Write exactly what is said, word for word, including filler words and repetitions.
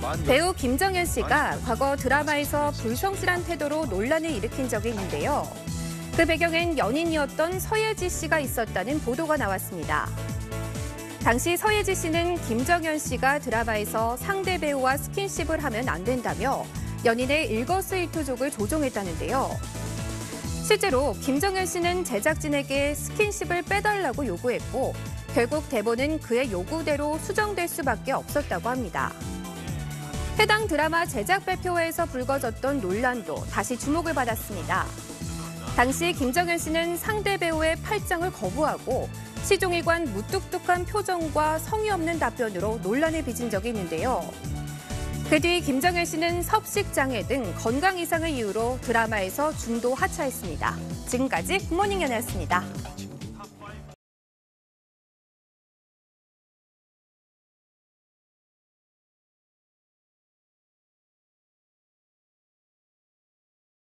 배우 김정현 씨가 과거 드라마에서 불성실한 태도로 논란을 일으킨 적이 있는데요. 그 배경엔 연인이었던 서예지 씨가 있었다는 보도가 나왔습니다. 당시 서예지 씨는 김정현 씨가 드라마에서 상대 배우와 스킨십을 하면 안 된다며 연인의 일거수일투족을 조종했다는데요. 실제로 김정현 씨는 제작진에게 스킨십을 빼달라고 요구했고 결국 대본은 그의 요구대로 수정될 수밖에 없었다고 합니다. 해당 드라마 제작 발표회에서 불거졌던 논란도 다시 주목을 받았습니다. 당시 김정현 씨는 상대 배우의 팔짱을 거부하고 시종일관 무뚝뚝한 표정과 성의 없는 답변으로 논란을 빚은 적이 있는데요. 그 뒤 김정현 씨는 섭식장애 등 건강 이상을 이유로 드라마에서 중도 하차했습니다. 지금까지 굿모닝 연예였습니다.